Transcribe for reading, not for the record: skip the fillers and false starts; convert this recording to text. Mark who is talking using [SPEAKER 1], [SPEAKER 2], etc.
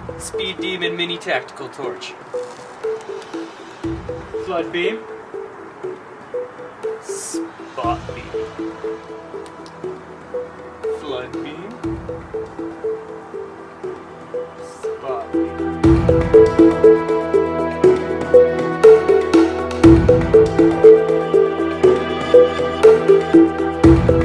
[SPEAKER 1] Speed Demon Mini Tactical Torch. Flood Beam. Spot Beam. Flood Beam. Spot Beam.